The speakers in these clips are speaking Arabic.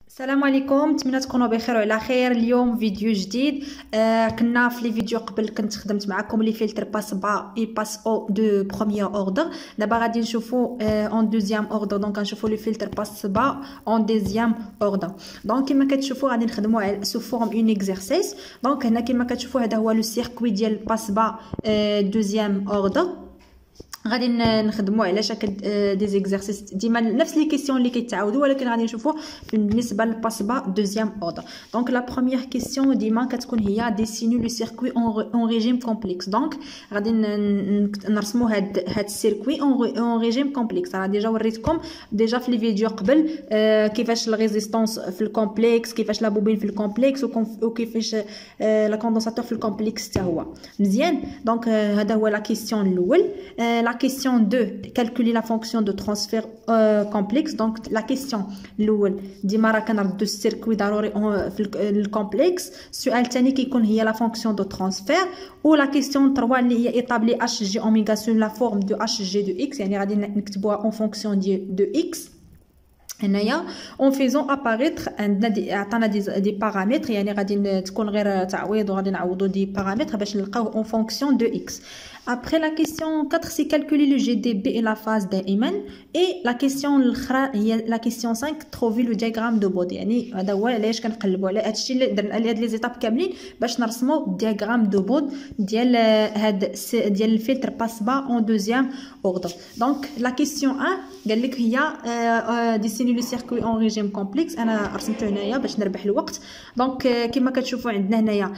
السلام عليكم، نتمنى تكونوا بخير وعلى خير. اليوم فيديو جديد. كنا في لي فيديو قبل كنت خدمت معكم لي فلتر باس با اي باس او دو بروميير اوردر. دابا غادي نشوفوا اون دوزيام اوردر، دونك غنشوفوا لي فلتر باس با اون دوزيام اوردر. دونك كما كتشوفوا غادي نخدموا على سو فورم اون اكزرسيس. دونك هنا كما كتشوفوا هذا هو لو سيركوي ديال باس با دوزيام اوردر. غادي نخدموا على شكل دي زيكزارسيس ديما نفس لي كيسيون اللي كيتعاودوا، ولكن غادي نشوفوا بالنسبه للباس با دوزيام اوردر. دونك لا بروميير كيسيون ديما كتكون هي ديسيني لو سيركوي اون ريجيم كومبلكس. دونك غادي نرسموا هاد السيركوي اون ريجيم كومبلكس. راه ديجا وريتكم ديجا في لي فيديو قبل كيفاش الريزيستانس في الكومبلكس، كيفاش لا بوبين في الكومبلكس، وكيفاش لا كوندنساتور في الكومبلكس حتى هو مزيان. دونك هذا هو لا كيسيون الاول. La question 2, calculer la fonction de transfert complexe. Donc la question الاول ديما راه كنردو السيركوي ضروري في الكومبلكس. السؤال الثاني كيكون هي لا فونكسيون دو ترانسفير. و لا كيسيون 3 اللي هي ايطابلي اش جي اوميغا سور لا فورم دو اش جي دو اكس، يعني غادي نكتبوها اون فونكسيون دو اكس هنايا اون فيزون اباريتر. عندنا عطانا دي بارامتر، يعني غادي تكون غير تعويض وغادي نعوضوا دي بارامتر باش نلقاو اون فونكسيون دو اكس. Après la question 4 c'est calculer le GDB et la phase دائما. Et la question الاخرى هي la question 5 trouver le diagramme de Bode. يعني هذا هو علاش كنقلبوا على هادشي اللي درنا على هاد لي زيتاب كاملين باش نرسموا diagramme de Bode ديال هاد ديال الفلتر باس با اون دوزيام اوردر. دونك la question 1 قال لك هي ديسيني لو سيركوي اون ريجيم كومبلكس. انا رسمته هنايا باش نربح الوقت. دونك كما كتشوفوا عندنا هنايا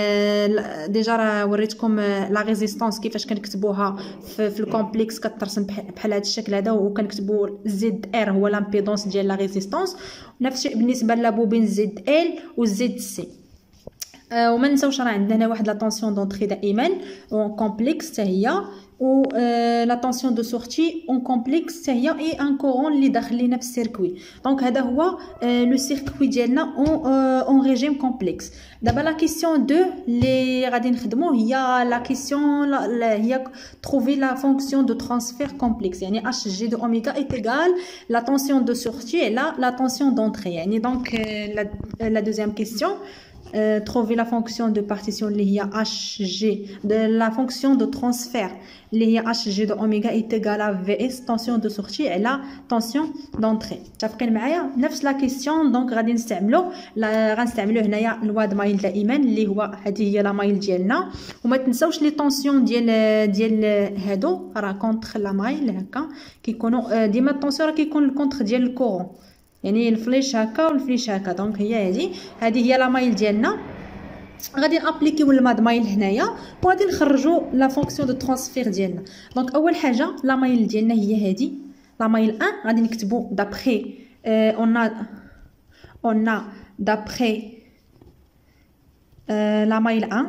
ديجا راه وريتكم لا ريزيستانس كيفاش كنكتبوها في الكومبلكس. كترسم بحال هذا الشكل هذا، وكنكتبوا زد ار هو لامبيدونس ديال لا ريزيستانس. نفس الشيء بالنسبه لابوبين زد ال وزد سي. وما نساوش راه عندنا هنا واحد لا طونسيون دونطري دائما اون كومبلكس حتى هي، و لا طونسيون دو سورتي اون كومبلكس حتى هي، اي ان كورون اللي داخل لينا في السيركوي. دونك هذا هو لو سيركوي ديالنا اون ريجيم كومبلكس. دابا لا كيسيون 2 اللي غادي نخدمو هي لا كيسيون هي trouver la fonction de transfert complexe. يعني اش جي دو اوميغا ايت ايغال لا طونسيون دو سورتي على لا طونسيون دونطري. يعني دونك لا دوزيام كيسيون trouver la fonction de partition اللي هي HG de la fonction de transfert اللي هي HG de oméga est égal à VS tension de sortie على tension d'entrée. متفقين معايا؟ نفس لا كيسيون دونك غادي غنستعملو هنايا الواد مايل دائما اللي هو هذه هي لا مايل ديالنا. وما تنساوش لي طونسيون ديال هادو راه كونتر لا مايل هكا كيكونوا ديما الطونسيون راه كيكون الكونتر ديال الكورون، يعني الفليش هكا والفليش هكا. دونك هي هذه هي لا مايل ديالنا. غادي نابليكيو الماد مايل هنايا وغادي نخرجوا لا فونكسيون دو ترانسفير ديالنا. دونك اول حاجه لا مايل ديالنا هي هذه لا مايل 1. غادي نكتبوا دابخي اون دابخي لا مايل 1.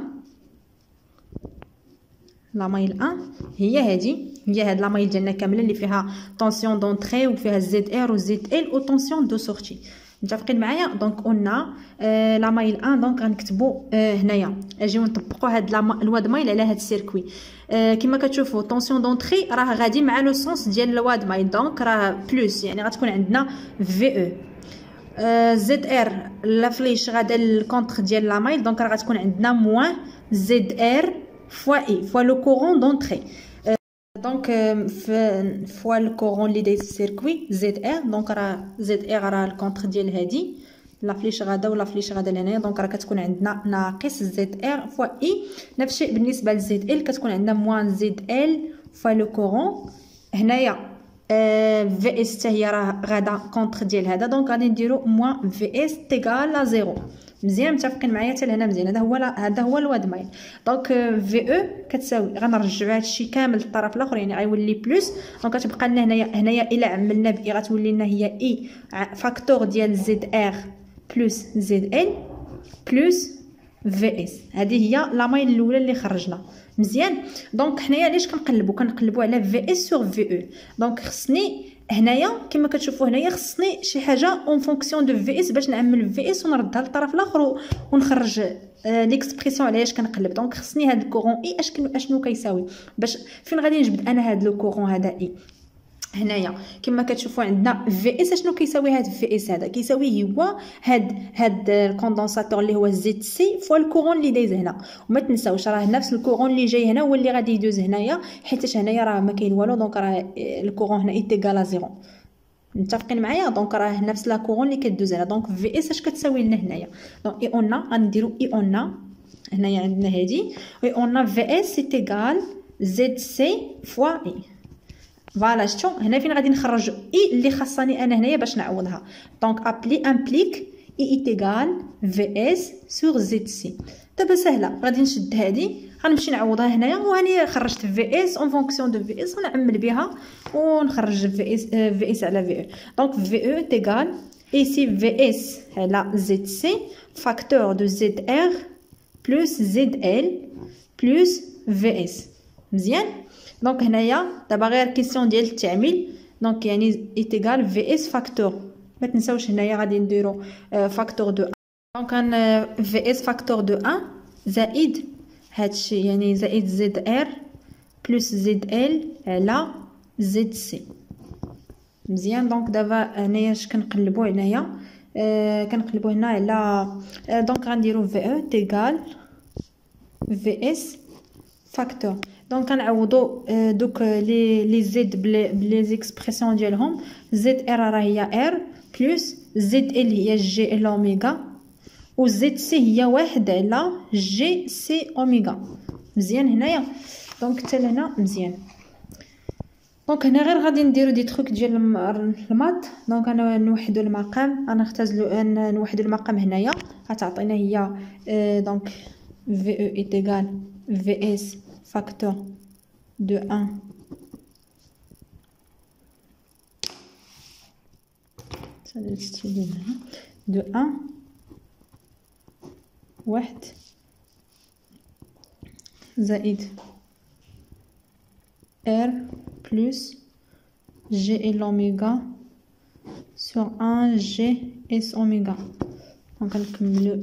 لا مايل 1 هي هاد لا مايل ديالنا كامله اللي فيها طونسيون دونطري وفيها زد ار وزد ال و طونسيون دو سورتي. متفقين معايا؟ دونك قلنا لا مايل 1. دونك غنكتبوا هنايا اجيو نطبقوا هاد الواد مايل على هاد السيركوي. كما كتشوفوا طونسيون دونطري راه غادي مع لو سونس ديال الواد مايل، دونك راه بلس، يعني غتكون عندنا في او زد ار لا فليش غادا الكونتر ديال لا مايل، دونك راه غتكون عندنا موان زد ار فوا اي فوا لو كورون دونطري. دونك فوا الكورون اللي دايز السيركوي زد ار. دونك راه زد ار راه الكونتر ديال هادي لا فليش غادا ولا فليش غادا لهنايا، دونك راه كتكون عندنا ناقص زد ار فوا اي. نفس الشيء بالنسبه لزد ال كتكون عندنا موان زد ال فوا لو كورون. هنايا في اس حتى هي راه غادا كونتر ديال هذا، دونك غادي نديرو موان في اس تيغال لا زيرو. مزيان متفقين معايا حتى لهنا مزيان؟ هذا هو الواد مايل. دونك في او كتساوي غنرجعوا هادشي كامل للطرف الاخر، يعني غيولي بلس. دونك كتبقى لنا هنايا الا عملنا باي غتولي لنا هي اي فاكتور ديال زد ار بلس زد ال بلس في اس. هذه هي لا مايل الاولى اللي خرجنا مزيان. دونك حنايا علاش كنقلبوا على في اس سور في او؟ دونك خصني هنايا كما كتشوفوا هنايا خصني شي حاجه اون فونكسيون دو في اس باش نعمل في اس ونردها للطرف الاخر ونخرج ليكسبريسيون علاش كنقلب. دونك خصني هاد الكورون اي اشنو كيساوي باش فين غادي نجبد انا هاد لو كورون هذا اي. هنايا كما كتشوفوا عندنا في اس. شنو كيساوي هاد في اس؟ هذا كيساوي هو هاد الكوندنساتور اللي هو زد سي فوا الكورون اللي دايز هنا. وما تنساوش راه نفس الكورون اللي جاي هنا هو اللي غادي يدوز هنايا، حيت هنايا راه ما كاين والو، دونك راه الكورون هنا ايتيغال زيرو. متفقين معايا؟ دونك راه نفس لا كورون اللي كدوز هنا. دونك في اس اش كتساوي لنا هنايا؟ دونك اي اون غنديرو اي اون هنايا عندنا هادي اي اون في اس ايتيغال زد سي فوا اي. فوالا شتو هنا فين غادي نخرجوا اي اللي خاصني انا هنايا باش نعوضها. دونك ابلي امبليك اي ايتيغال في اس سور زد سي. دابا سهله، غادي نشد هادي غنمشي نعوضها هنايا، وهاني خرجت في اس اون فونكسيون دو في اس، غنعمل بها ونخرج في اس على في او. دونك في او تيغال ايسي في اس على زد سي فاكتور دو زد ار بلس زد ال بلس في اس. مزيان. دونك هنايا دابا غير كيسيون ديال التعميل. دونك يعني ايتيغال في اس فاكتور، ما تنساوش هنايا غادي نديرو فاكتور دو. دونك كان في اس فاكتور دو 1 زائد هادشي يعني زائد زد ار بلس زد ال على زد سي. مزيان. دونك دابا هنايا اش كنقلبو هنايا كنقلبو هنا على دونك غنديرو في او تيغال في اس فاكتور. دونك كنعوضو دوك لي زد بلي زيكسبرسيون ديالهم. زد ار راه هي ار بلس زد ال هي جي ال اوميغا، و زد سي هي واحد على جي سي اوميغا. مزيان هنايا. دونك حتى لهنا مزيان. دونك هنا غير غادي نديرو دي تروك ديال المات. دونك انا نوحدو المقام، انا نختزلو نوحدو المقام هنايا غتعطينا هي دونك في او ايتيغال في اس facteur de 1 de 1 واحد زائد R plus G L oméga sur 1 G S oméga. Donc نكملو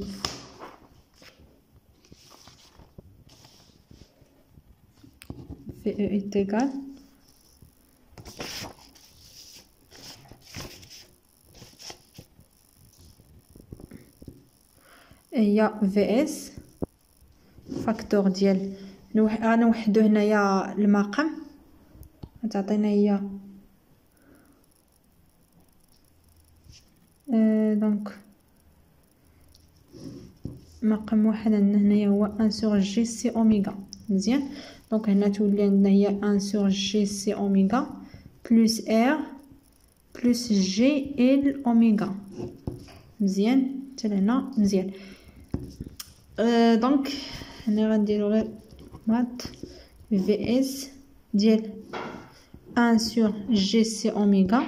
في E est égal هي في اس فاكتور ديال غنوحدو هنايا المقام غتعطينا هي دونك مقام واحد عندنا هنايا هو 1 سور جي سي اوميغا. مزيان. دونك هنا تولي عندنا هي 1 سور جي سي اوميغا بلس ار بلس جي ال اوميغا. مزيان حتى لهنا مزيان. دونك هنا غنديرو غير مات في اس ديال 1 سور جي سي اوميغا.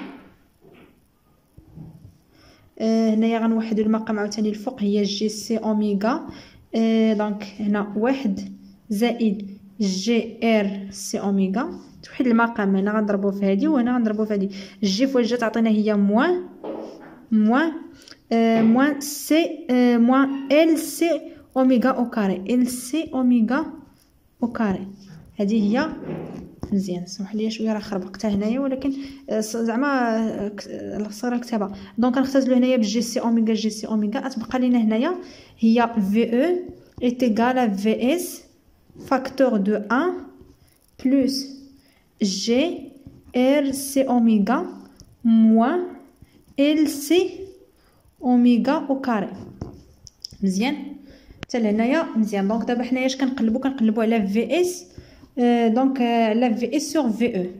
هنايا غنوحدو المقام عاوتاني الفوق هي جي سي اوميغا. دونك هنا واحد زائد جي ار سي اوميغا. توحيد المقام هنا غنضربو في هادي وهنا غنضربو في هادي. جي فوا جي تعطينا هي موان موان سي موان ال سي اوميغا او كاري. ال سي اوميغا او كاري هذه هي. مزيان. سمح لي شويه راه خربقتها هنايا ولكن زعما الصغيره كتابه. دونك غنختزلو هنايا بجي سي اوميغا جي سي اوميغا. تبقى لينا هنايا هي في او ايتيغال في اس فاكتور دو 1 بلس جي ار سي اوميغا موان ال سي اوميغا او كاري. مزيان حتى لهنايا مزيان. دونك دابا حنايا اش كنقلبو على في اس. دونك على في اس سور في او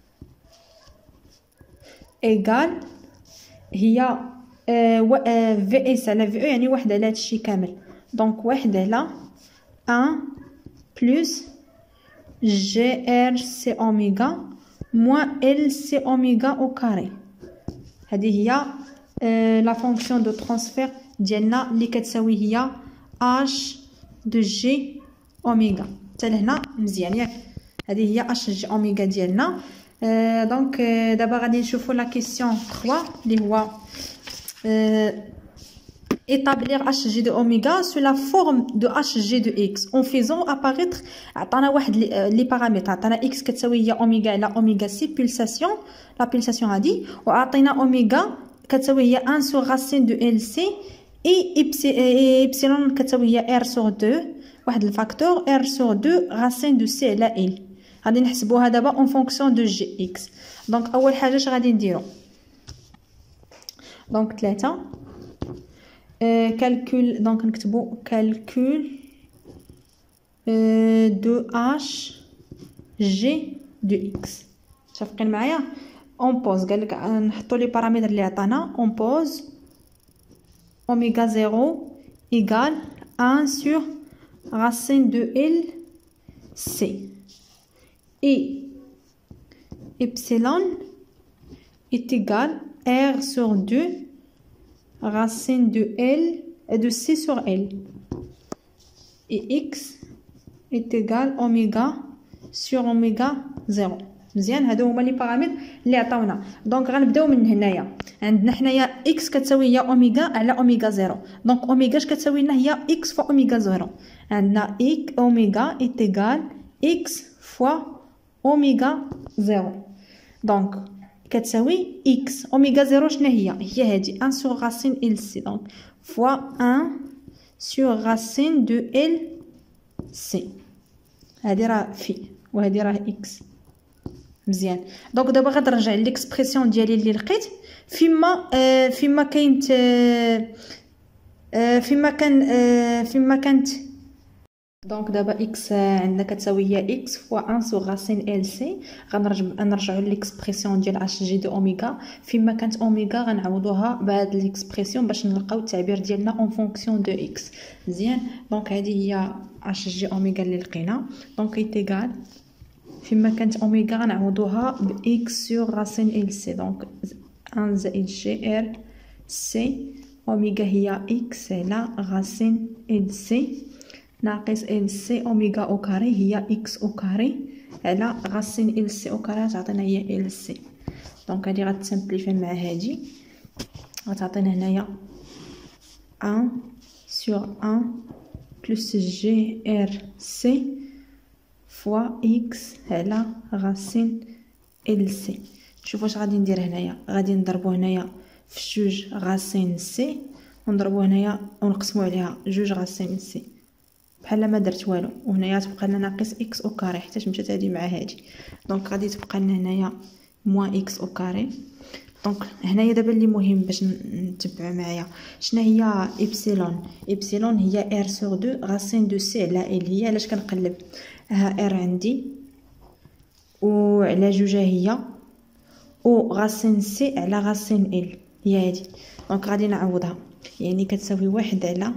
ايغال هي في اس على في او يعني واحد على هادشي كامل. دونك واحد على 1 بلس جي ار سي اوميغا موان ال سي اوميغا او كاري. هذه هي لا فونكسيون دو ترانسفير ديالنا اللي كتساوي هي اش دو جي اوميغا. حتى لهنا مزيان ياك. هذه هي اش جي اوميغا ديالنا. دونك دابا غادي نشوفوا لا كيسيون 3 اللي هو établir hg de oméga sous la forme de hg de x en faisant apparaître عطانا واحد لي بارامتر عطانا x كتساوي هي اوميغا على اوميغا سي بولساسيون لا بولساسيون هادي وعطينا اوميغا كتساوي هي 1 sur racine de LC et epsilon كتساوي هي r sur 2 واحد الفاكتور r sur 2 racine de c على l غادي نحسبوها دابا en fonction de gx دونك اول حاجه اش غادي نديرو دونك 3 calcul دونك نكتبو calcul de h g de x متفقين معايا اون بوز قالك نحطو لي بارامتر اللي عطانا اون بوز اوميغا 0 ايغال 1 sur racine de L C et epsilon est égal R sur 2 racine de L et de C sur L et X est égal oméga sur oméga 0 مزيان. هادو هما لي بارامتر اللي عطاونا دونك غنبداو من هنايا عندنا حنايا اكس كتساوي هي اوميغا على اوميغا 0 دونك اوميغا اش كتساوي لنا هي اكس فوا اوميغا 0 عندنا اوميغا ايت ايغال اكس فوا اوميغا 0 دونك كتساوي اكس اوميغا 0 شنو هي هادي 1 sur racine ال سي دونك فوا 1 sur racine de ال سي هادي راه في وهادي راه اكس مزيان. دونك دابا غنرجع ليكسبرسيون ديالي اللي لقيت فيما كانت دونك دابا اكس عندنا كتساوي هي اكس فوا 1 sur racine ال سي غنرجعوا ليكسبرسيون ديال اش جي دو اوميغا فيما كانت اوميغا غنعوضوها بهاد ليكسبرسيون باش نلقاو التعبير ديالنا اون فونكسيون دو اكس مزيان. دونك هذه هي اش جي اوميغا اللي لقينا دونك ايتيغال فيما كانت اوميغا غنعوضوها ب اكس sur racine ال سي دونك 1 زائد جي ار سي اوميغا هي اكس على راسين ال سي ناقص ال سي اوميغا او كاري هي اكس او كاري على راسين ال سي او كاري تعطينا هي ال سي دونك هادي غتسامبليفي مع هادي غتعطينا هنايا 1 sur 1 plus جي ار سي فوا اكس على راسين ال سي. شوفوا واش غادي ندير هنايا غادي نضربو هنايا في جوج راسين سي ونضربو هنايا ونقسمو عليها جوج راسين سي بحال ما درت والو وهنايا تبقى لنا ناقص اكس او كاري حيت مشات هادي مع هادي دونك غادي تبقى لنا هنايا موان اكس او كاري. دونك هنايا دابا اللي مهم باش نتبعوا معايا شنو هي ابسيلون هي ار سور 2 راسين دو سي على ال هي علاش كنقلب ها ار عندي وعلى جوجها هي و راسين سي على راسين ال هي هادي دونك غادي نعوضها يعني كتساوي 1 على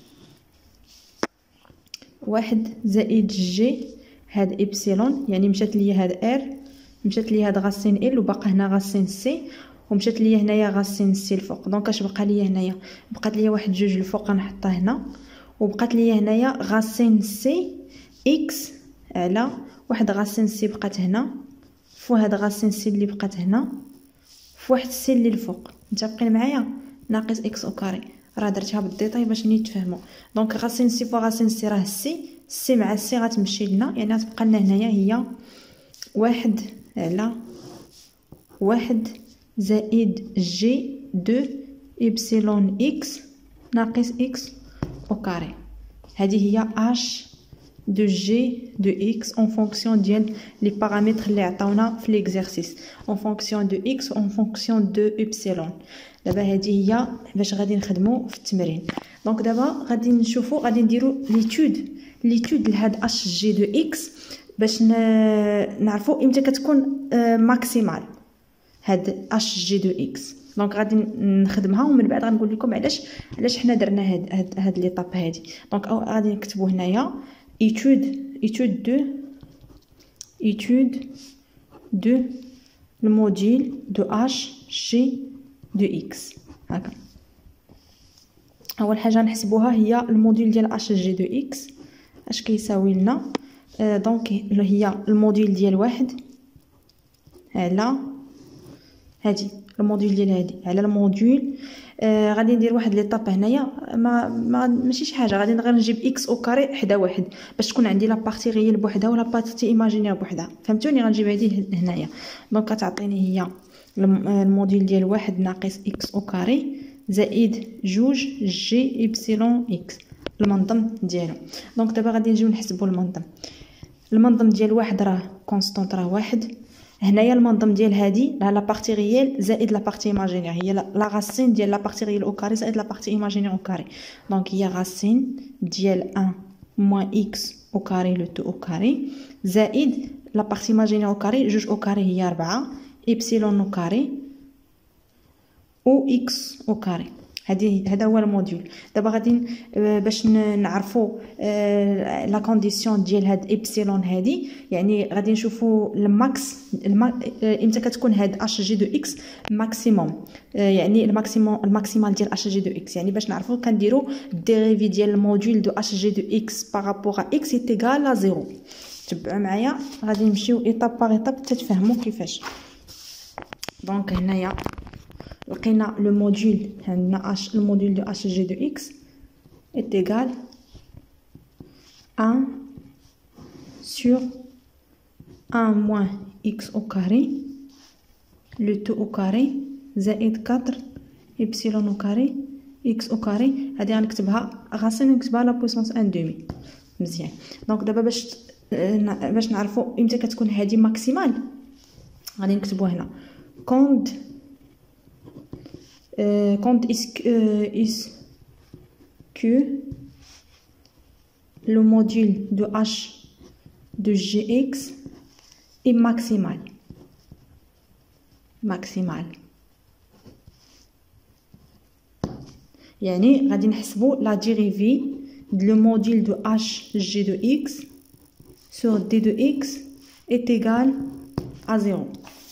1 زائد جي هاد ابسيلون يعني مشات ليا هاد ار مشات ليا هاد راسين ال وباقا هنا راسين سي ومشات ليا هنايا غاسين سي الفوق دونك اش بقى ليا هنايا بقات ليا واحد جوج الفوق غنحطها هنا وبقات ليا هنايا غاسين سي اكس على واحد غاسين سي بقات هنا فوا هاد غاسين سي اللي بقات هنا فواحد سي اللي الفوق متفقين معايا ناقص اكس او كاري راه درتها بالديتاي باش نتفاهموا دونك غاسين سي فوا غاسين سي راه سي مع سي غتمشي لنا يعني غتبقى لنا هنايا هي 1 على 1 زائد جي دو إبسيلون إكس ناقص إكس أو كاري هذه هي اش دو جي دو إكس اون فونكسيون ديال لي بارامتر اللي عطاونا في ليكزارسيس اون فونكسيون دو إكس اون فونكسيون دو إبسيلون. دابا هذه هي باش غادي نخدمو في التمرين دونك دابا غادي نشوفو غادي نديرو ليتود لهاد اش جي دو إكس باش نعرفو امتى كتكون ماكسيمال هاد اش جي دو إكس دونك غادي نخدمها ومن بعد غنقول لكم علاش حنا درنا هاد ليطاب هادي دونك غادي نكتبو هنايا étude de le module de h g de x هكا اول حاجه نحسبوها هي الموديل ديال h g de x اش كيساوي لنا دونك هي الموديل ديال واحد على هادي الموديل ديال هادي على الموديل غادي ندير واحد ليطاب هنايا ماشي شي حاجه، غادي غير نجيب اكس او كاري حدا واحد باش تكون عندي لا بارتي ريال بوحدها ولا بارتي ايماجينير بوحدها، فهمتوني؟ غنجيب هذه هنايا. دونك كتعطيني هي الموديل ديال واحد ناقص اكس او كاري زائد جوج جي إبسيلون إكس المنظم ديالو. دونك دابا غادي نجيو نحسبوا المنظم ديال واحد راه كونستونط راه واحد. هنايا المنظم ديال هادي لا بارتي ريال زائد لا بارتي ايماجينير، هي لا راسين ديال لا بارتي ريال او كاري زائد لا بارتي ايماجينير او كاري. دونك هي راسين ديال 1 موان اكس او كاري لو تو او كاري زائد لا بارتي ايماجينير او كاري جوج او كاري هي 4 إبسيلون او كاري او اكس او كاري. هذا هو الموديول. دابا غادي باش نعرفوا لا كونديسيون ديال هاد إبسيلون هادي، يعني غادي نشوفوا الماكس امتى كتكون هاد اش جي دو اكس ماكسيموم، يعني الماكسيمال ديال اش جي دو اكس. يعني باش نعرفوا كنديروا الديريفي ديال الموديول دو اش جي دو اكس بارابور ا اكس ايغال ا 0. تبعوا معايا غادي نمشيو ايطاب باغ ايطاب حتى تفهموا كيفاش. دونك هنايا لقينا لو موديول، عندنا اش الموديول دو اش جي دو اكس est égal 1 sur 1 moins x au carré le tout au carré زائد 4 إبسيلون au carré x au carré. هادي غنكتبها غاسين نكتبها لا بويسونس 1 دومي. مزيان. دونك دابا باش نعرفوا امتى كتكون هادي ماكسيمال غادي نكتبوا هنا كوند est que le module de h de gx est maximal. يعني غادي نحسبوا لا ديريفي دو موديل دو h g de x sur d de x est égal à 0.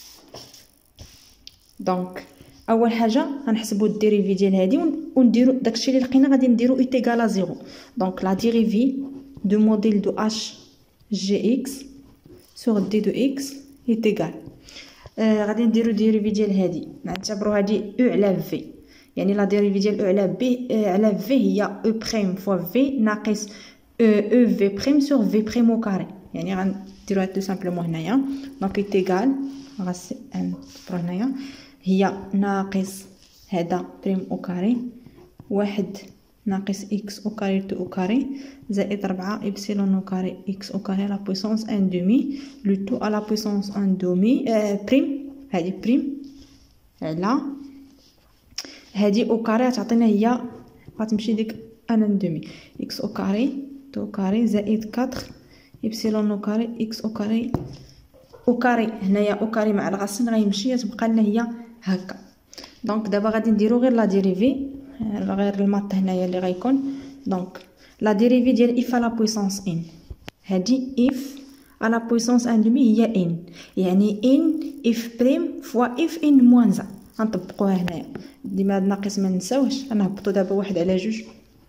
دونك اول حاجه غنحسبوا الديريفي ديال هادي ونديروا داكشي اللي لقينا غادي نديروا ايغال ا 0. دونك لا ديريفي دو موديل دو اش جي اكس سور دي دو اكس ايغال غادي نديروا ديريفي ديال هادي نعتبروا هادي او على في، يعني لا ديريفي ديال او على بي على في هي او بريم فوا في ناقص او في بريم سور في بريم او كاري. يعني غنديروها تو سامبلومون هنايا. دونك ايغال غاسي نكتبوا هنايا هي ناقص هذا بريم او كاري واحد ناقص اكس او كاري تو او كاري زائد 4 إبسيلون او كاري اكس او كاري لا بويسونس 1 دومي لو تو على لا بويسونس 1 دومي بريم. هذه بريم على هذه او كاري تعطينا هي غتمشي ديك 1 دومي اكس او كاري تو كاري زائد 4 إبسيلون او كاري اكس او كاري او كاري. هنايا او كاري مع الغاسين غيمشي تبقى لنا هي هكا. دونك دابا غادي نديرو غير لا ديريفي غير الماط هنايا اللي غيكون. دونك لا ديريفي ديال اف على بويسونس ان، هادي اف على بويسونس ان دومي هي ان، يعني ان اف بريم فوا اف ان موان زا. غنطبقوها هنايا ديما هاد ناقص ما نساوش. غنهبطو دابا واحد على جوج،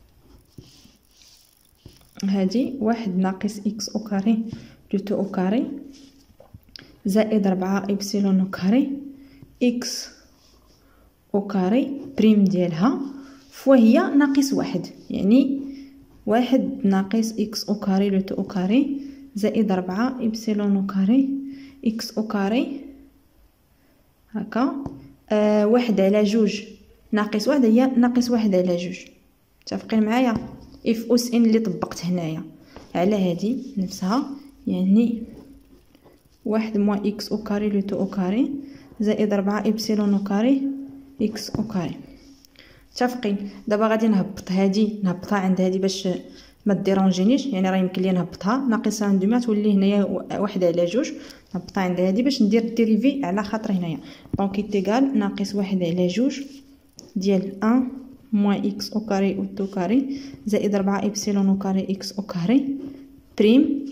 هادي واحد ناقص اكس او كاري لو تو او كاري زائد 4 إبسيلون او كاري اكس او كاري بريم ديالها فوا هي ناقص واحد، يعني واحد ناقص اكس او كاري لو تو او كاري زائد 4 إبسيلون او كاري اكس او كاري هكا واحد على جوج ناقص واحد هي ناقص واحد على جوج. متفقين معايا؟ اف اس ان اللي طبقت هنايا على هادي نفسها، يعني واحد موان اكس او كاري لو تو او كاري زائد 4 إبسيلون او كاري اكس او كاري. متفقين؟ دابا غادي نهبط هادي نهبطها عند هادي باش ما ديرونجينيش، يعني راه يمكن لي نهبطها ناقص 1 دومي تولي هنايا واحد على جوج. نهبطها عند هادي باش ندير الديريفي على خاطر هنايا. دونك ايغال ناقص واحد على جوج ديال 1 موان اكس او كاري او تو كاري زائد 4 إبسيلون او كاري اكس او كاري بريم.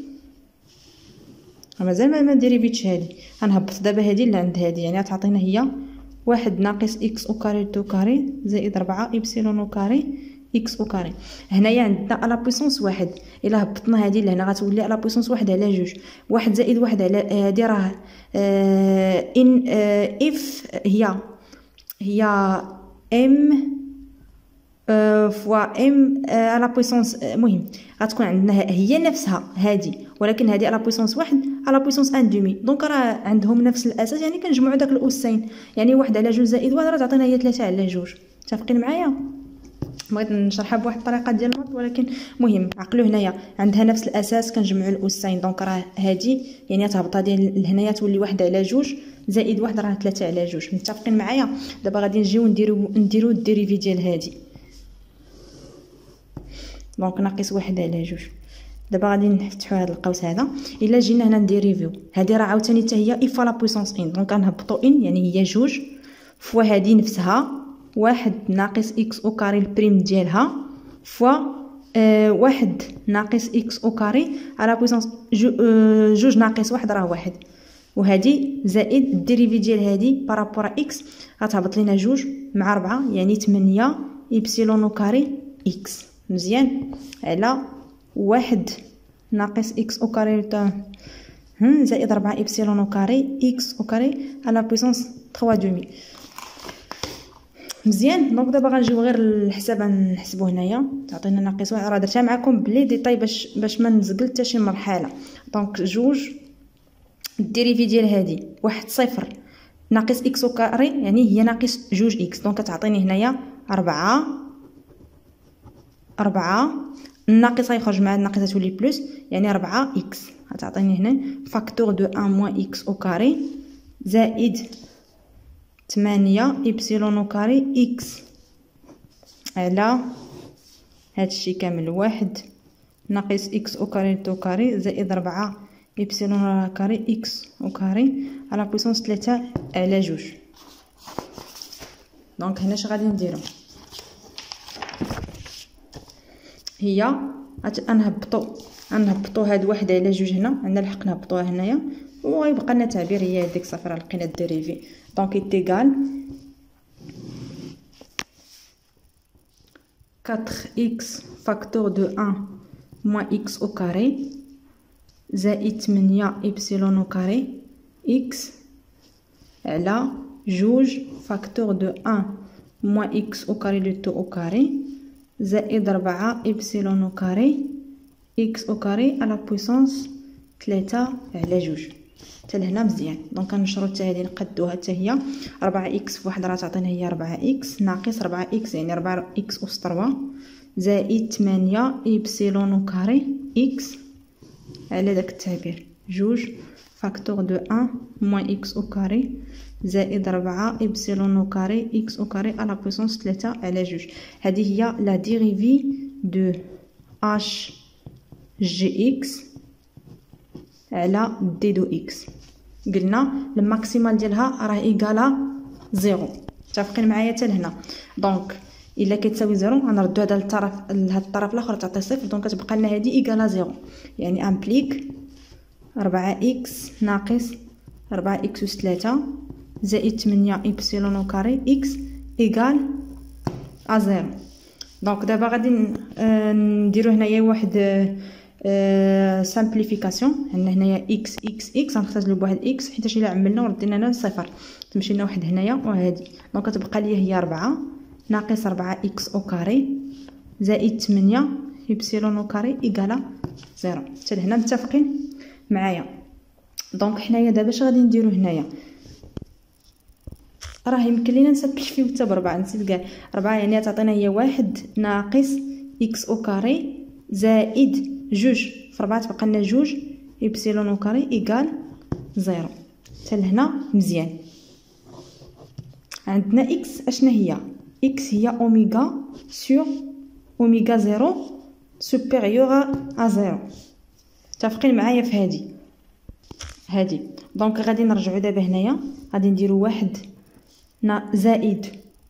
مازال ما ديريفيتش هادي. غنهبط دابا هادي اللي عند هادي، يعني غتعطينا هي واحد ناقص اكس او كاري تو كاري زائد 4 إبسيلون او كاري اكس او كاري. هنايا عندنا على بويسونس واحد، الا هبطنا هادي لهنا غتولي على بويسونس واحد على جوج. واحد زائد واحد على هادي راه ان اف هي ام فوا ام على بويسونس. المهم غتكون عندنا هي نفسها هذه، ولكن هذه على بويسونس 1 على بويسونس 1 دومي. دونك راه عندهم نفس الاساس، يعني كنجمعوا داك الاسين، يعني 1 على 2 زائد 1 راه تعطينا هي 3 على 2. متفقين معايا؟ بغيت نشرحها بواحد الطريقه ديال المط، ولكن مهم عقلوا هنايا عندها نفس الاساس كنجمعوا الاسين. دونك راه هذه يعني تهبط هذه لهنايا تولي 1 على 2 زائد 1 راه 3 على 2. متفقين معايا؟ دابا غادي نجيو نديرو الديريفي ديال هذه. دونك ناقص 1 على 2. دابا غادي نفتحوا هذا القوس هذا. الا جينا هنا نديريفيو هذه راه عاوتاني حتى هي اف لا بويسونس ان. دونك غنهبطوا ان يعني هي 2 فوا هذه نفسها 1 ناقص اكس او كاري البريم ديالها فوا 1 ناقص اكس او كاري على بويسونس 2 ناقص 1 راه 1، وهذه زائد الديريفي ديال هذه بارابور اكس غتهبط لينا 2 مع 4 يعني 8 ايبسيلون او كاري اكس. مزيان. على 1 ناقص اكس او كاري زائد 4 ايبسيلون او كاري اكس او كاري على بويسونس 3 دومي. مزيان. دونك دابا غنجيو غير الحساب نحسبوه هنايا. تعطينا ناقص 1 راه درتها معكم بلي ديطاي باش ما نزقل حتى شي مرحله. دونك 2 الديريفي ديال هذه 1 0 ناقص اكس او كاري يعني هي ناقص 2 اكس. دونك كتعطيني هنايا 4 الناقص غيخرج مع الناقص تولي بلس يعني 4 اكس. غتعطيني هنا فاكتور دو 1 موان اكس او كاري زائد 8 ايبسيلون او كاري اكس على هادشي كامل 1 ناقص اكس او كاري تو كاري زائد 4 ايبسيلون او كاري اكس او كاري على بويسونس 3 على 2. دونك هنا اش غادي نديرو هي غنهبطو هاد 1 على 2 هنا، عندنا الحق نهبطوها هنايا وغيبقى لنا تعبير هي هذيك صافي راه لقينا الديريفي. دونك ايتيغال 4x فاكتور دو 1 موان x او كاري زائد 8 ايبسيلون او كاري x على 2 فاكتور دو 1 موان x او كاري لو تو او كاري زائد 4 ايبسيلون او كاري x او كاري على بويسونس 3 على 2. حتى لهنا مزيان. دونك كنشرو حتى هذه نقدوها حتى هي 4 اكس في 1 راه تعطينا هي 4 اكس ناقص 4 اكس يعني 4 اكس اس 3 زائد 8 ايبسيلون او كاري اكس على داك التعبير 2 فاكتور دو 1 موان اكس او كاري زائد 4 ايبسيلون او كاري اكس او كاري على بويسونس 3 على 2. هذه هي لا ديريفي دو اش جي اكس على دي دو اكس. قلنا الماكسيمال ديالها راه ايكالا 0. متفقين معايا حتى لهنا؟ دونك الا كتساوي 0 غنردو هذا للطرف لهذا الطرف الاخر تعطي 0. دونك كتبقى لنا هذه ايكالا 0 يعني امبليك 4 اكس ناقص 4 اكس اس 3 زائد 8 ايبسيلون او كاري اكس ايكال ا 0. دونك دابا غادي نديرو هنايا واحد سامبليفيكاسيون. عندنا هنايا اكس اكس اكس غنختزلو بواحد اكس حيت الا عملنا وردينا لنا صفر تمشي لنا واحد هنايا وهادي. دونك كتبقى ليا هي 4 ناقص 4 اكس او كاري زائد 8 ايبسيلون او كاري ايكالا 0. حتى لهنا متفقين معايا؟ دونك حنايا دابا اش غادي نديرو هنايا راه يمكن لينا نسامبليفيو حتى ب4 نسيت كاع 4 يعني تعطينا هي 1 ناقص اكس او كاري زائد 2 في 4 تبقى لنا 2 ايبسيلون او كاري ايكال 0. حتى لهنا مزيان. عندنا اكس اشنا هي اكس هي اوميغا سور اوميغا 0 سوبيريور ا 0. متفقين معايا في هذه؟ دونك غادي نرجعوا دابا هنايا غادي نديروا 1 زائد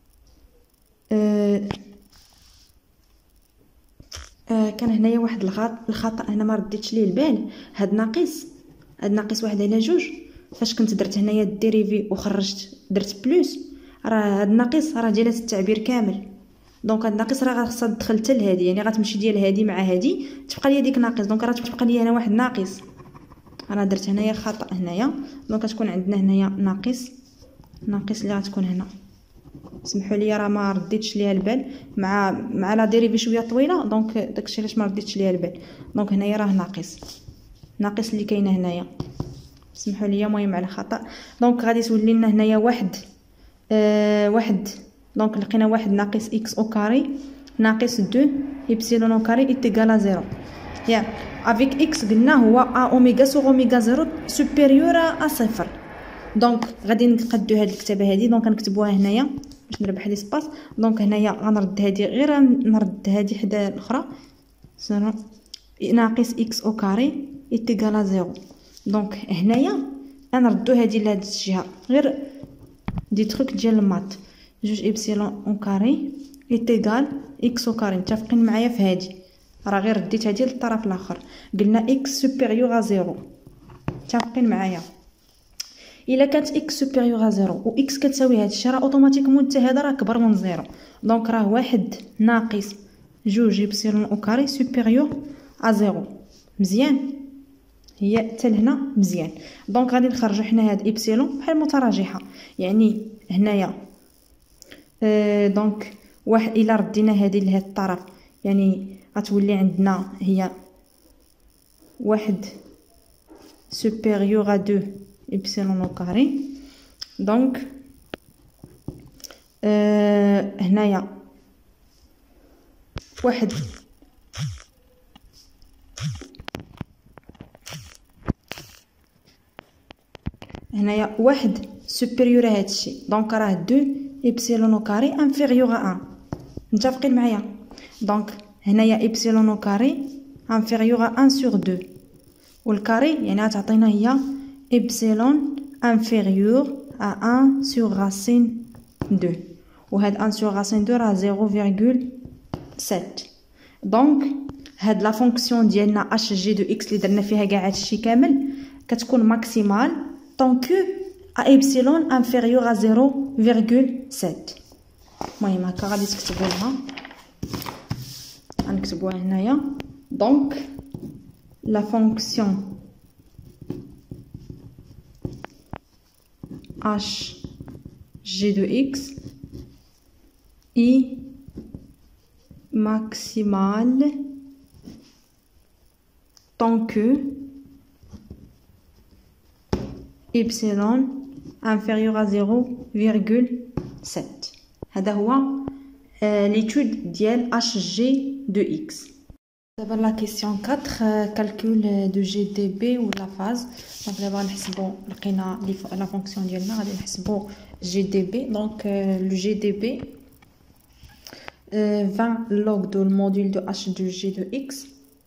كان هنايا واحد الخطا هنا ما رديتش ليه البال. هاد ناقص 1 على 2 فاش كنت درت هنايا الديريفي وخرجت درت بلس راه هاد ناقص راه ديال التعبير كامل. دونك هاد ناقص راه خاصها تدخل حتى لهادي يعني غتمشي ديال هادي مع هادي تبقى ليا ديك ناقص. دونك راه تبقى ليا هنا واحد ناقص انا درت هنايا خطا هنايا. دونك غتكون عندنا هنايا ناقص اللي غتكون هنا سمحوا لي راه ما رديتش ليها البال مع لا ديريفي شويه طويله، دونك داكشي علاش ما رديتش ليها البال. دونك هنايا راه ناقص اللي كاينه هنايا، سمحوا لي المهم على خطا. دونك غادي تولي لنا هنايا واحد دونك لقينا واحد ناقص اكس او كاري ناقص 2 ايبسيلون او كاري ايتيغال زيرو. ياك افيك اكس قلنا هو ا اوميغا سور اوميغا زيرو سوبيريور ا صفر. دونك غادي نقادو هاد الكتابه هادي، دونك نكتبوها هنايا باش نربح ليسباس. دونك هنايا غنرد هادي، غير نرد هادي حدا الاخرى، ناقص اكس او كاري ايتيغال زيرو. دونك هنايا غنردو هادي لهاد الجهه، غير دي تروك ديال المات. جوج ايبسيلون او كاري ايتيغال اكس او كاري، متفقين معايا في هادي؟ راه غير رديت هادي للطرف الاخر، قلنا اكس سوبيريور ا زيرو، متفقين معايا؟ الا كانت اكس سوبيريور ا زيرو و اكس كتساوي هاد الشيء، راه اوتوماتيكمون حتى هذا راه كبر من زيرو. دونك راه واحد ناقص جوج ايبسيلون او كاري سوبيريور ا زيرو. مزيان، هي حتى لهنا مزيان. دونك غادي نخرجوا حنا هاد ايبسيلون بحال متراجحه، يعني هنايا دونك واحد الا ردينا هذه لهاد الطرف، يعني غتولي عندنا هي واحد سوبيريور ا 2 ايبسيلون او كاري. دونك هنايا واحد هنايا واحد سوبيريور هاد الشيء، دونك راه 2 ايبسيلون او كاري انفيريور ا 1. متفقين معايا؟ دونك هنايا ايبسيلون او كاري انفيريور ا 1 سور 2، والكاري يعني غتعطينا هي ايبسيلون انفيريور ا 1 سور راسين 2، وهاد 1 سور راسين 2 راه 0.7. دونك هاد لا فونكسيون ديالنا اش جي دو اكس اللي درنا فيها كاع هادشي كامل كتكون ماكسيمال طون كو ا ايبسيلون انفيريور ا 0.7. المهم هكا غادي تكتبوا لها، غنكتبوها هنايا. دونك لا فونكسيون h g de x est maximale tant que epsilon inférieur à 0.7. هذا هو l'étude ديال h g de x. دابا لا كيسيون 4 كالكول دو جي دي بي ولا فاز. دونك دابا نحسبوا لقينا لا فونكسيون ديالنا، غادي نحسبوا جي دي بي. دونك لو جي دي بي 20 log دو الموديل دو h دو جي دو x،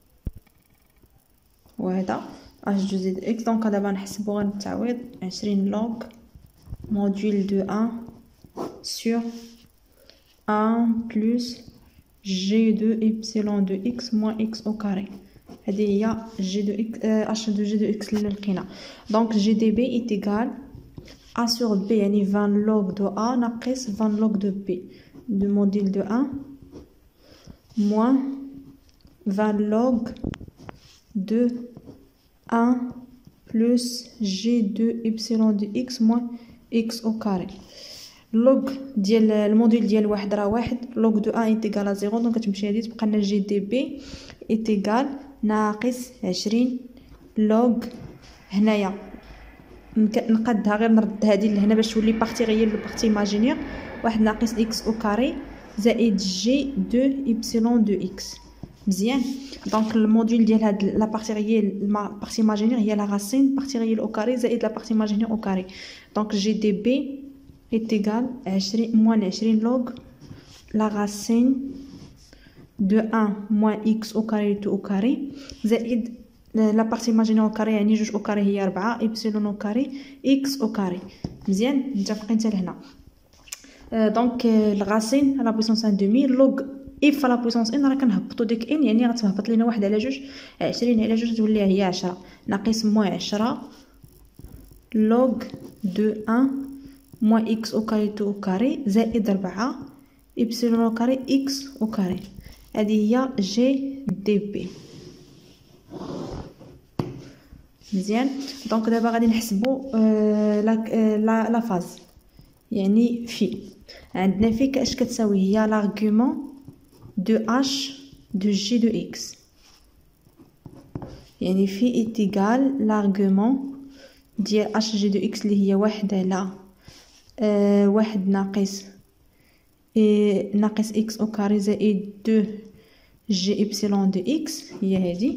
وهذا h دو جي دو x. دونك دابا نحسبوا غير بالتعويض 20 log موديل دو 1 sur 1 plus g de epsilon de x moins x au carré. هذه هي g de x h de g de x اللي لقينا. دونك g de b est égal a sur b، يعني 20 log de a ناقص 20 log de b du module de 1 moins 20 log de 1 plus g de epsilon de x moins x au carré. لوغ ديال الموديل ديال واحد راه واحد، لوغ دو 1 ايتيغال ا 0. دونك كتمشي هادي تبقى لنا جي دي بي ايتيغال ناقص 20 لوغ. هنايا نقادها غير نرد هادي لهنا باش تولي بارتي غير بارتي ايماجينير، واحد ناقص اكس او كاري زائد جي دو ايبسيلون دو اكس. مزيان. دونك الموديل ديال هاد لا بارتي غير بارتي ايماجينير هي لا راسين بارتي غير او كاري زائد لا بارتي ايماجينير او كاري. دونك جي دي بي est égal à 20 moins 20 log la racine de 1 moins x au carré tout au carré زائد la partie imaginaire au carré يعني جوج au carré هي 4 epsilon au carré x au carré. مزيان متفقين حتى لهنا؟ دونك الغاسين على بويسونس 1 دومي لوغ اف على بويسونس ان راه كنهبطوا ديك ان، يعني غتهبط لينا 1 على 2 20 على 2 تولي هي 10 ناقص موان 10 لوغ دو 1 moins x au carré tout au carré زائد 4 epsilon au carré x au carré. هذه هي جي دي بي. مزيان. دونك دابا غادي نحسبوا لا فاز، يعني في عندنا في اش كتساوي هي لارغومون دو اش دو جي دو اكس، يعني في ايتيغال لارغومون ديال اش جي دو اكس اللي هي واحد على واحد ناقص ناقص اكس او كاري زائد دو جي ابسيلون دو اكس، هي هادي.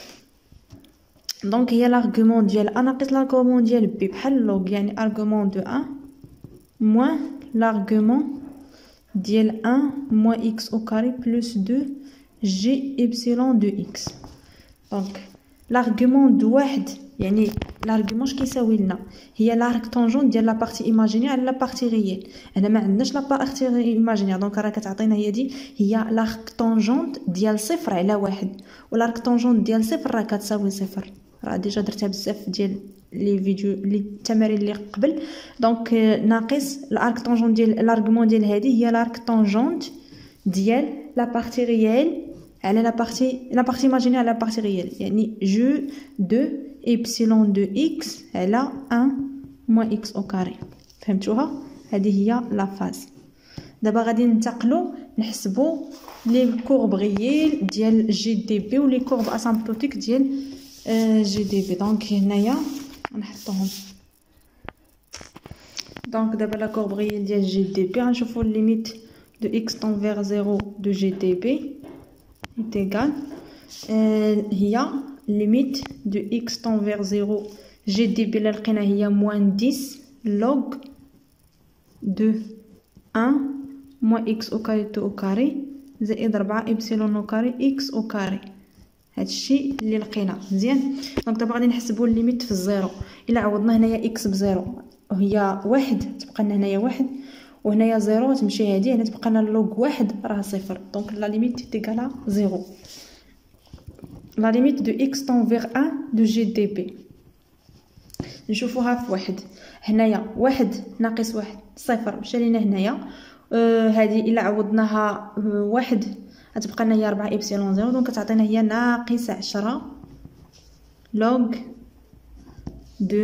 دونك هي لارغومون ديال ا ناقص لارغومون ديال بي بحال لوغ، يعني ارغومون دو ا موان لارغومون ديال 1 موان اكس او كاري بلس 2 جي ابسيلون دو اكس. دونك لارغومون دو واحد يعني لارغومون اش كيساوي لنا هي لاركتونجون ديال لا بارتي ايماجينير على لا بارتي ريال. هنا ما عندناش لا بارتي ايماجينير، دونك راه كتعطينا هي دي هي لاركتونجون ديال صفر على واحد، ولاركتونجون ديال صفر راه كتساوي صفر، راه ديجا درتها بزاف ديال لي فيديو لي التمارين اللي قبل. دونك ناقص الاركتونجون ديال لارغومون ديال هذه هي لاركتونجون ديال لا بارتي ريال على لا بارتي ايماجينير على لا بارتي ريال، يعني جو دو ابسيلون دو اكس على 1 موان اكس او كاري. فهمتوها؟ هذه هي لا فاز. دابا غادي ننتقلوا نحسبوا لي كورب غييل ديال جي دي بي ولي كورب اسامبتوتيك ديال جي دي بي. دونك هنايا نحطوهم. دونك دابا لا كورب غييل ديال جي دي بي غنشوفوا ليميت دو اكس طون فيغ 0 دو جي دي بي est égal هي limite de x tend vers 0 جي دي بي اللي لقينا هي موان 10 log de 1 موان x au carré tout au carré زائد 4 epsilon au carré x au carré. هادشي اللي لقينا مزيان. دونك دابا غادي نحسبوا الليميت في الزيرو. الا عوضنا هنايا x بزيرو وهي واحد تبقى لنا هنايا واحد، وهنايا زيرو تمشي هادي، هنا تبقى لنا لوغ واحد راه صفر. دونك لا ليميت تيغالا زيرو. لا ليميت دو اكس طون فيغ 1 دو جي دي بي نشوفوها في واحد. هنايا واحد ناقص واحد صفر مشى لينا هنايا. هادي الا عوضناها واحد غتبقى لنا هي 4 ابسيلون زيرو، دونك كتعطينا هي ناقص 10 لوغ دو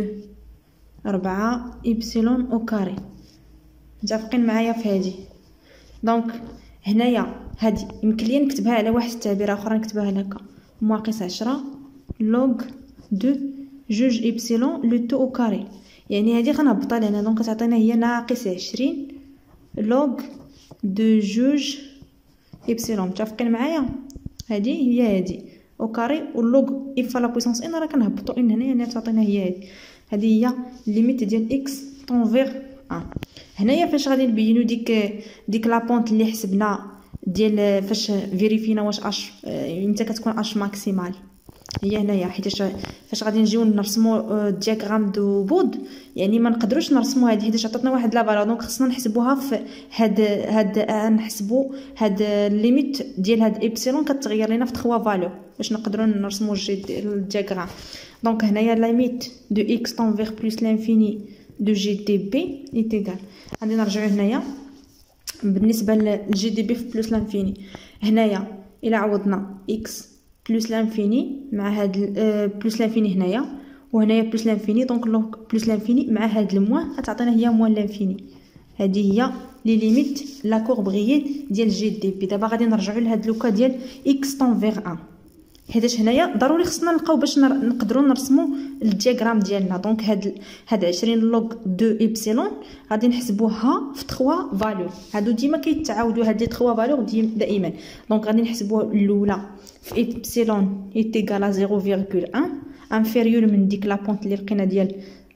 4 ابسيلون او كاري. متفقين معايا في هذه؟ دونك هنايا هذه يمكن لي نكتبها على واحد التعبير اخر، نكتبها هكا ناقص 10 لوغ دو جوج ابسيلون لو تو او كاري، يعني هذه غنهبطها لهنا. دونك كتعطينا هي ناقص 20 لوغ دو جوج ابسيلون. متفقين معايا؟ هذه هي هذه او كاري واللوغ اف لا بويسونس ان راه كنهبطوا ان هنايا، يعني تعطينا هي هذه هي ليميت ديال اكس طون فيغ 1. هنايا فاش غادي نبينوا ديك لابونط اللي حسبنا ديال فاش فيريفينا واش اش امتى كتكون اش ماكسيمال، هي هنايا حيت فاش غادي نجيو نرسموا دياغرام دو بود يعني ما نقدروش نرسموا هذه حيت عطاتنا واحد لا فالور. دونك خصنا نحسبوها في هاد نحسبوا هاد الليميت ديال هاد ابسيلون كتغير لينا في 3 فالور باش نقدروا نرسموا الدياغرام. دونك هنايا ليميت دو اكس طون فيغ بلس لانفيني دو جي دي بي ايتيغال. غادي نرجعوا هنايا بالنسبه للجي دي بي في بلس لانفيني. هنايا الا عوضنا اكس بلس لانفيني مع هاد بلس لانفيني هنايا وهنايا بلس لانفيني، دونك بلس لانفيني مع هاد الموان غتعطينا هي موان لانفيني. هذه هي لي ليميت لا كورب غييل ديال جي دي بي. دابا غادي نرجعوا لهاد لوكا ديال اكس طون فيغ 1 حيتاش هنايا ضروري خصنا نلقاو باش نقدروا نرسموا الدياغرام ديالنا. دونك هاد 20 لوغ دو ابسيلون غادي نحسبوها في 3 فالور، هادو ديما كيتعاودوا هاد لي 3 فالور دائما. دونك غادي نحسبوا الاولى في ابسيلون ايتيغال 0.1 انفيريور من ديك لابونط اللي لقينا ديال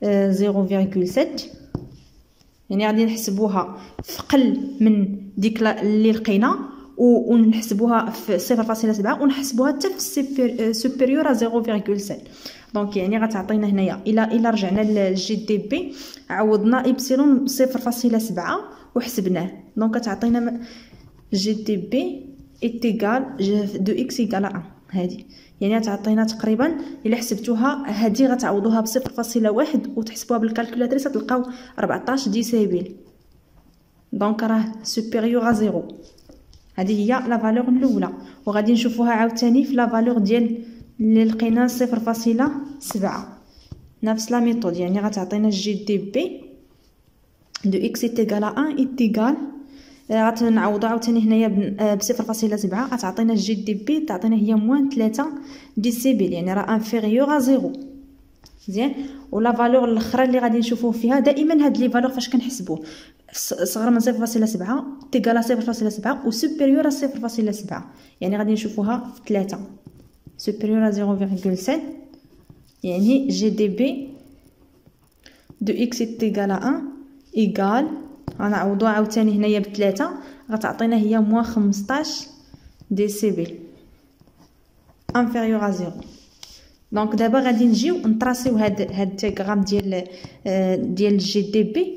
0.7، يعني غادي نحسبوها في قل من ديك اللي لقينا ونحسبوها في 0.7 ونحسبوها حتى في سوبيريور 0.7. دونك يعني غتعطينا هنايا الا رجعنا للجي دي بي عوضنا ابسيلون 0.7 وحسبناه، دونك كتعطينا جي دي بي ايتيغال دو اكس ايغال 1. هذه يعني غتعطينا تقريبا الا حسبتوها هذه غتعوضوها ب 0.1 وتحسبوها بالكالكولاتريس تلقاو 14 ديسيبل، دونك راه سوبيريور 0. هذه هي لا فالور الاولى. وغادي نشوفوها عاوتاني في لا فالور ديال اللي لقينا 0.7 نفس لا ميثود، يعني غتعطينا الجي دي بي دو اكس ايتيغال 1 ايتيغال غتنعوضو عاوتاني هنايا ب 0.7 غتعطينا جي دي بي تعطينا هي موان 3 ديسيبل، يعني راه انفيريور ا 0 مزيان. ولا فالور الاخرى اللي غادي نشوفوه فيها دائما هاد لي فالور فاش كنحسبوه صغر من 0.7 تيغال 0.7 و سوبيريور ا 0.7، يعني غادي نشوفوها في 3 سوبيريور ا 0.7، يعني جي دي بي دو اكس ايتيغال 1 ايغال غنعوضوها عاوتاني هنايا بثلاثة غتعطينا هي موان 15 ديسيبل انفيريور ا 0. دونك دابا غادي نجيو نطراسيو هاد الدياغرام ديال جي دي بي.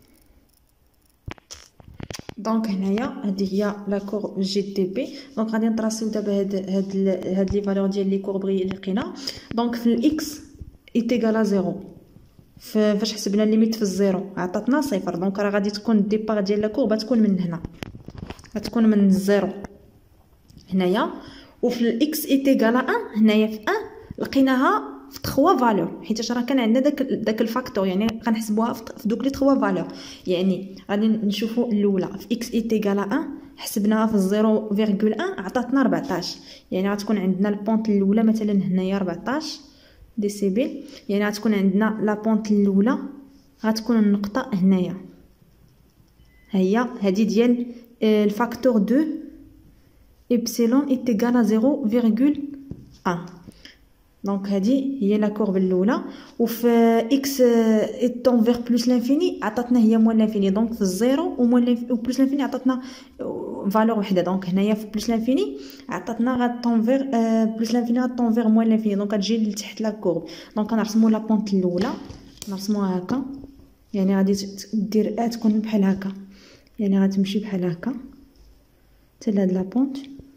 دونك هنايا هذه هي لا كورب جي دي بي. دونك غادي نطراسيو دابا هاد لي فالور ديال لي كوربري اللي لقينا. دونك في الاكس ايتيغال 0 فاش حسبنا الليميت في الزيرو عطاتنا صفر، دونك راه غادي تكون الديبار ديال لا كورب غتكون من هنا، غتكون من الزيرو هنايا. وفي الاكس ايتيغال 1 هنايا في 1 لقيناها في 3 فالور، حيت راه كان عندنا داك الفاكتور، يعني غنحسبوها في دوك لي 3 فالور. يعني غادي نشوفوا الاولى في اكس ايتيغال 1 حسبناها في 0.1 عطاتنا 14، يعني غتكون عندنا البونط الاولى مثلا هنايا 14 ديسيبل، يعني غتكون عندنا لا بونط الاولى غتكون النقطه هنايا هي هذه ديال الفاكتور 2 ايبسيلون ايتيغال 0.1. دونك هذه هي لا كورب الاولى. وفي اكس ايتون فيغ بلس لانفيني عطاتنا هي موان لانفيني، دونك في الزيرو وموان بلس لانفيني عطاتنا فالور وحده. دونك هنايا في بلس لانفيني عطاتنا غطون فيغ بلس لانفيني غطون فيغ موان لانفيني، دونك غتجي لتحت لا كورب. دونك غنرسمو لا بونط الاولى نرسموها هكا، يعني غادي دير تكون بحال هكا، يعني غتمشي بحال هكا حتى لهاد لا بونط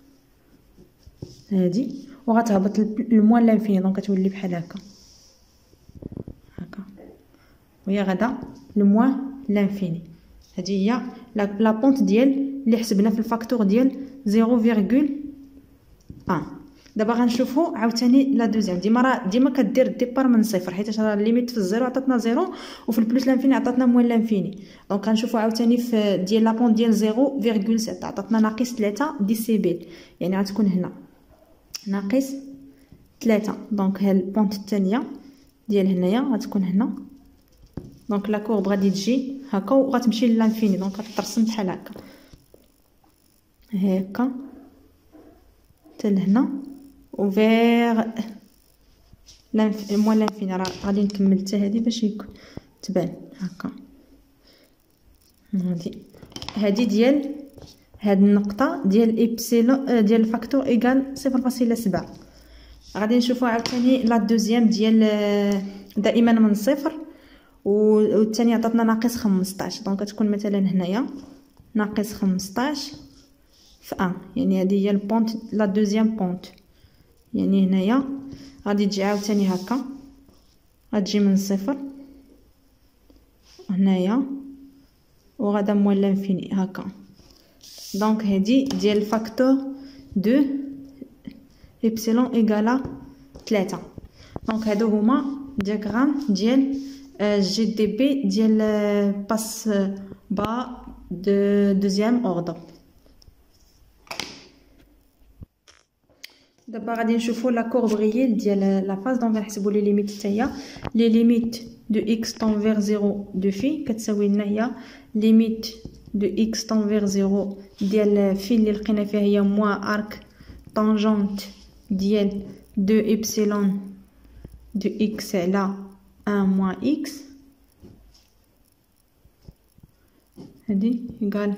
هادي وغتهبط الموان لانفيني، دونك كتولي بحال هكا وهي غدا الموان لانفيني. هذه هي لا بونط ديال اللي حسبنا في الفاكتور ديال 0.1. دابا غنشوفوا عاوتاني لا دوزيام. ديما كدير الديبار من صفر، حيت راه الليميت في الزيرو عطاتنا زيرو وفي البلس لانفيني عطاتنا موان لانفيني. دونك غنشوفوا عاوتاني في ديال لا بونط ديال 0.7 عطاتنا ناقص 3 ديسيبل، يعني غتكون هنا ناقص 3. دونك ها البونط الثانيه ديال هنايا غتكون هنا، دونك لا كورب غادي تجي هكا وغتمشي للانفيني، دونك غترسم بحال هكا هكا حتى لهنا وفيغ موان لانفيني. راه غادي نكمل حتى هذه باش تبان هكا. هذه ديال هاد النقطه ديال ايبسيلون ديال الفاكتور ايغال 0.7. غادي نشوفوا عاوتاني لا دوزيام ديال دائما من صفر والثانيه عطاتنا ناقص 15، دونك تكون مثلا هنايا ناقص 15 في 1، يعني هذه هي البونط لا دوزيام بونط. يعني هنايا غادي تجي عاوتاني هكا غتجي من صفر هنايا وغادا موان لانفيني هكا. دونك هذه ديال الفاكتور 2 ايبسيلون ايغالا 3. دونك هادو هما دياغرام ديال جي دي بي ديال باس با دو دوزيام اوردر. دابا غادي نشوفوا لا كورب ريال ديال لا فاز. دونك غنحسبوا لي ليميت حتى هي لي ليميت دو اكس طون فيغ 0 دو في كتساوي لنا هي ليميت دو اكس طون فيغ 0 ديال في اللي لقينا فيها هي موان ارك طونجونت ديال 2 ايبسيلون دو اكس على 1 موان اكس، هادي ايغال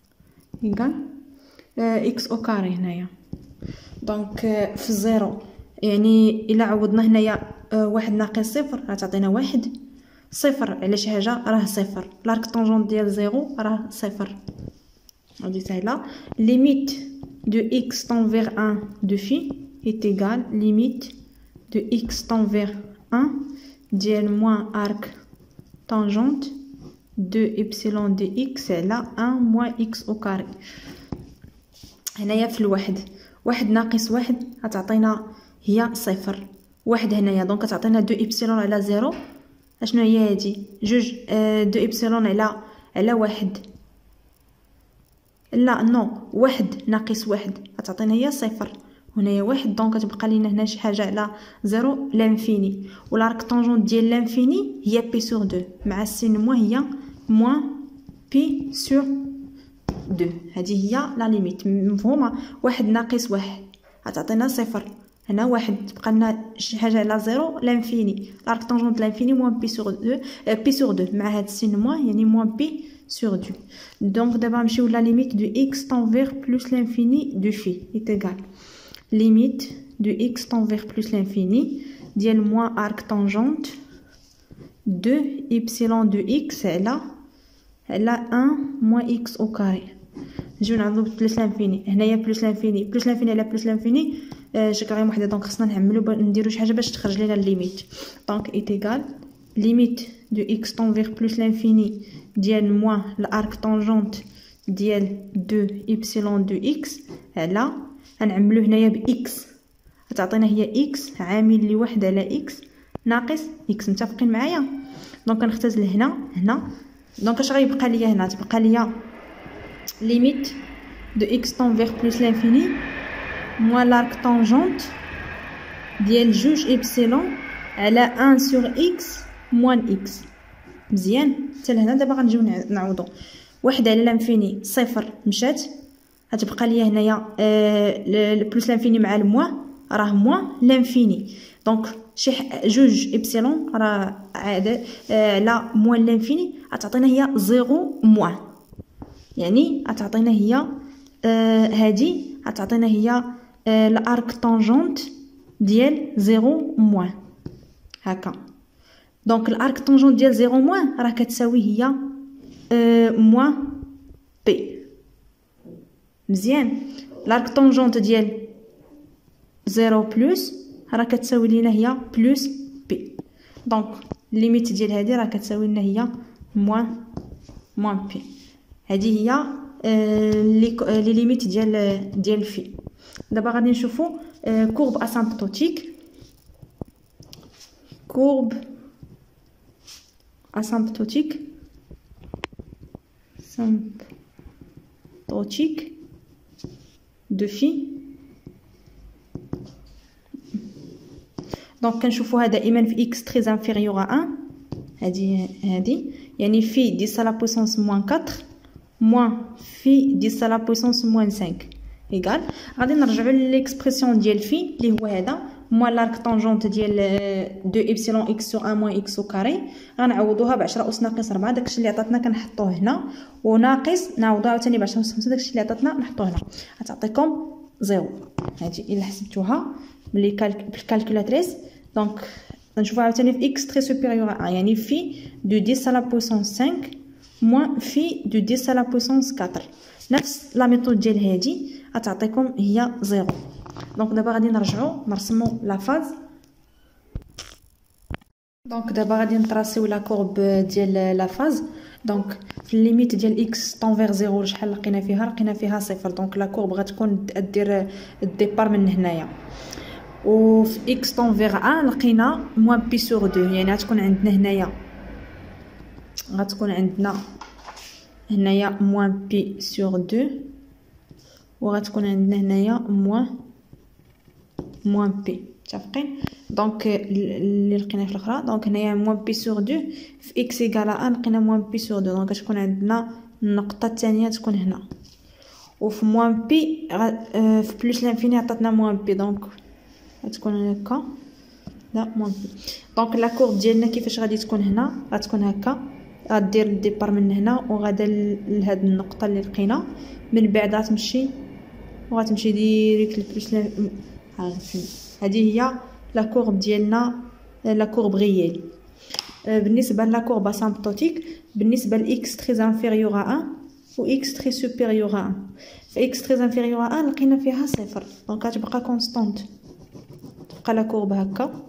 اكس او كاري هنايا. دونك في الزيرو يعني الا عوضنا هنايا واحد ناقص صفر غتعطينا واحد. صفر على شي حاجه راه صفر، لارك طونجونت ديال زيرو راه صفر. هادي سهله. ليميت دو اكس طون فيغ 1 دو في est égal limite de x tend vers 1 ديال moins arc tangente 2 epsilon dx على 1 moins x au carré. هنايا في الواحد واحد ناقص واحد غتعطينا هي صفر، واحد هنايا دونك غتعطينا 2 epsilon على 0. اشنو هي هادي؟ جوج 2 epsilon على على واحد. لا نو، واحد ناقص واحد غتعطينا هي صفر، هنايا واحد، دونك كتبقى لينا هنا شي حاجه على زيرو لانفيني. والارك طونجون ديال لانفيني هي بي سور دو، مع السين موان هي موان بي سور دو. هذه هي لا ليميت مفهومه. واحد ناقص واحد غتعطينا صفر، هنا واحد تبقى لنا شي حاجه على زيرو لانفيني. الارك طونجون ديال لانفيني موان بي سور دو، بي سور دو مع هاد السين موان يعني موان بي sur du. Donc d'abord نمشيو la limite de x tend vers plus l'infini de phi est égal limite de x tend vers plus l'infini ديال moins arc tangente de epsilon de x على 1 moins x au carré. نجيو نعوضو بلس لانفيني، هنايا بلس لانفيني بلس لانفيني على بلس لانفيني شكل غير وحده، دونك خصنا نعملو نديرو شي حاجه باش تخرج لينا الليميت. دونك est égal limite de x tend vers plus l'infini ديال موان الارك طونجونت ديال 2 epsilon de x على غنعملو هنايا ب x غتعطينا هي x عامل لواحد على x ناقص x. متفقين معايا؟ دونك كنختزل هنا دونك اش غيبقى ليا هنا؟ تبقى ليا limite de x tend vers plus l'infini moins l'arc tangente ديال 2 epsilon على 1 sur x moins x. مزيان حتى لهنا. دابا غنجيو نعوضو واحد على لانفيني صفر مشات، غتبقى ليا هنايا بلس لانفيني مع الموان راه موان لانفيني، دونك شي 2 ابسيلون راه عاد على موان لانفيني غتعطينا هي زيرو موان، يعني غتعطينا هي هادي غتعطينا هي الارك طونجونت ديال زيرو موان هكا. دونك الارك طونجون ديال زيرو موان راه كتساوي هي موان بي. مزيان. الارك طونجونت ديال زيرو بلس راه كتساوي لينا هي بلس بي، دونك ليميت ديال هادي راه كتساوي لنا هي موان بي. هادي هي لي ليميت ديال في. دابا غادي نشوفو كورب اسامبتوتيك. كورب asymptotique de phi. دونك كنشوفوها دائما في x très inférieur à 1. هادي يعني في 10 à la puissance moins 4 moins في 10 à la puissance moins 5 égal. غادي نرجعوا للإكسبرسيون ديال في اللي هو هذا موان لارك طونجونت ديال 2 ابسيلون اكس سور 1 موان اكس او كاري، غنعوضوها ب 10 اس ناقص 4. داكشي اللي عطاتنا كنحطوه هنا، وناقص نعوضوها عاوتاني ب 10 اس 5. داكشي اللي عطاتنا نحطوه هنا غتعطيكم زيرو. هادي الا حسبتوها بالكالكولاتريس دونك غنشوفوها عاوتاني في اكس تري سوبيريور 1 يعني في دو 10 على بويسونس 5 موان في دو 10 على بويسونس 4. نفس لا ميثود ديال هادي غتعطيكم هي زيرو. دونك دابا غادي نرجعو نرسمو لا فاز. دونك دابا غادي نطراسيو لا كورب ديال لا فاز. دونك في الليميت ديال اكس طون فيغ زيرو شحال لقينا فيها صفر، دونك لا كورب غتكون دير الديبار من هنايا. وفي اكس طون فيغ 1 لقينا موان بي سور 2، يعني غتكون عندنا هنايا موان بي سور 2 وغتكون عندنا هنايا موان بي. متفقين؟ دونك اللي لقينا في الاخرى دونك هنايا موان بي سور 2 في اكس ايكال 1 لقينا موان بي سور 2، دونك غتكون عندنا النقطه الثانيه تكون هنا. وفي موان بي في بلس لانفيني عطاتنا موان بي، دونك غتكون هكا لا موان بي. دونك لا كورب ديالنا كيفاش غادي تكون هنا؟ غتكون هكا، غدير الديبار من هنا وغادا لهاد النقطه اللي لقينا، من بعد غتمشي ديريكت لبلس هذه هي لا كورب ديالنا، لا كورب غيال. بالنسبه لا كورب اسامبتوتيك بالنسبه لاكس تري انفيريور ا 1 و اكس تري سوبيريور ا 1. في اكس تري انفيريور ا 1 لقينا فيها صفر، دونك غتبقى كونستانت، تبقى لا كورب هكا.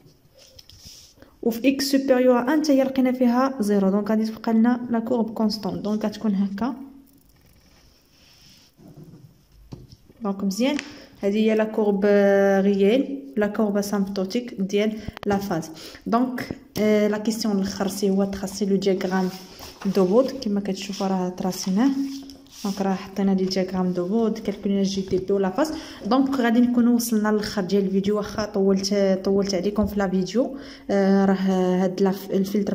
وفي اكس سوبيريور ا 1 حتى هي لقينا فيها زيرو، دونك غادي تبقى لنا لا كورب كونستانت، دونك غتكون هكا. دونك مزيان، هذه هي لا كورب ريال، لا كورب اسامبتوتيك ديال لا فاز. دونك لا كيسيون الاخر سي هو تراسي لو دياغرام دو بود كما كتشوفوا راه تراسيناه. دونك راه حطينا لي دياغرام دو بود كالكولينا جي دي بي ولا فاس. دونك غادي نكونوا وصلنا للاخر ديال الفيديو، واخا طولت عليكم في لا فيديو. راه هاد الفلتر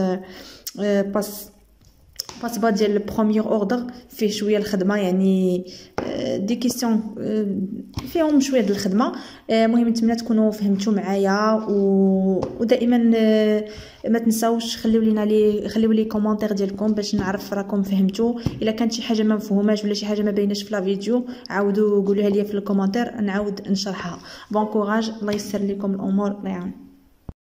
باس با ديال البروميير اوردر فيه شويه الخدمه، يعني دي كيسيون فيهم شويه د الخدمه. المهم نتمنى تكونوا فهمتوا معايا، ودائما ما تنساوش خليو لي كومونتير ديالكم باش نعرف راكم فهمتوا. الا كانت شي حاجه ما مفهوماش ولا شي حاجه ما بايناش في لا فيديو عاودوا قولوها لي في الكومونتير نعاود نشرحها. بون كوراج، الله يسر لكم الامور، الله يعاون.